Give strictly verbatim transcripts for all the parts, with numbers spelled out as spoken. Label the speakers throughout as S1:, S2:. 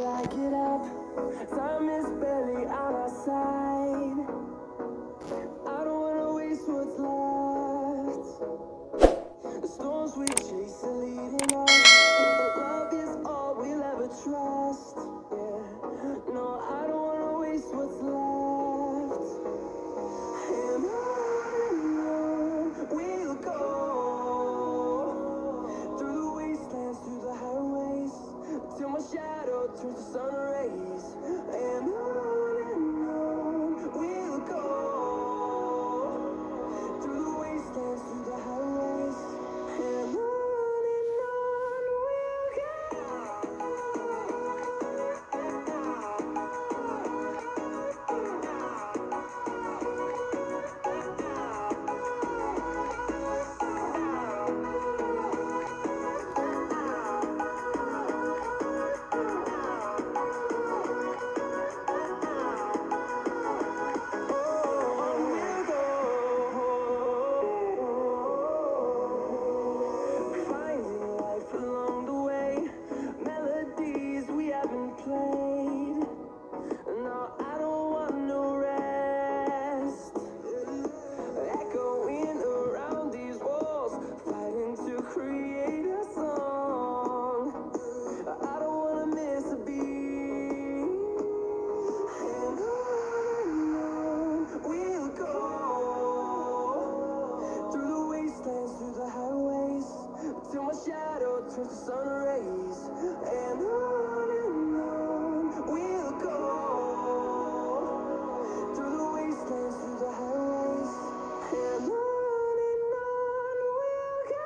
S1: I get up. Time is barely on our side. I don't wanna waste what's left. The storms we chase are leading us. Love is all we'll ever trust. Yeah, no, I don't wanna waste what's left. And on we'll go, through the wastelands, through the highways, till my shadow turns to sun rays. And on and on we'll go, through the wastelands, through the highways. And on and on we'll go. Till my shadow turns to sun rays. And on and on we'll go, through the wastelands, through the highways. And on and on we'll go.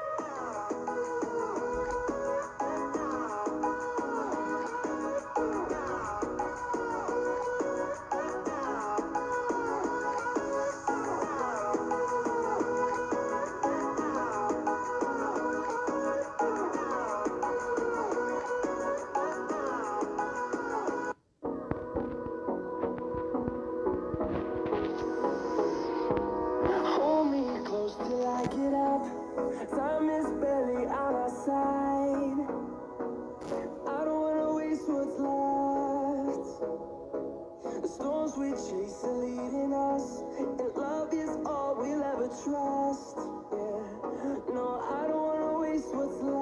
S1: Till I get up, time is barely on our side. I don't wanna waste what's left. The storms we chase are leading us, and love is all we'll ever trust. Yeah, no, I don't wanna waste what's left.